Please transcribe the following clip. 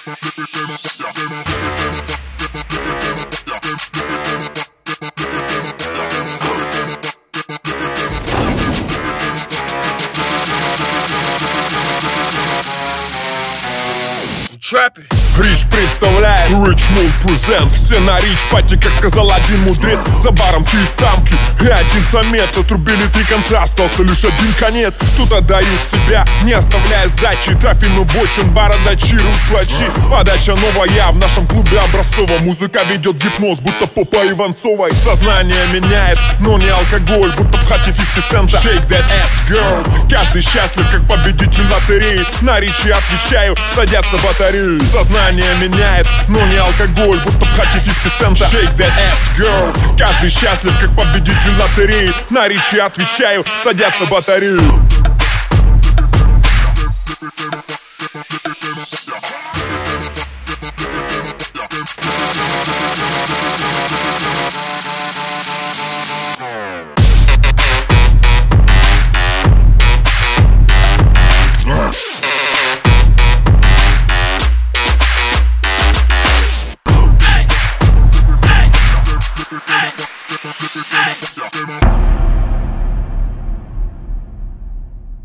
Рич представляет Richmond Present. Все на Рич пати, как сказал один мудрец. За баром 3 самки и 1 самец. Отрубили 3 конца, остался лишь 1 конец. Тут отдают себя, не оставляя сдачи. Трофим бочен, бородачи, руч-плачи. Подача новая, в нашем клубе образцово. Музыка ведет гипноз, будто попа Иванцовой. Сознание меняет, но не алкоголь, будто в хате 50 цента. Shake that ass, girl. Каждый счастлив, как победитель лотереи. На Ричи отвечаю, садятся батареи. Сознание меняет, но не алкоголь, будто в хате 50 цента. Shake that ass, girl. Каждый счастлив, как победитель лотереи. На Ричи отвечаю, садятся батареи. Hey!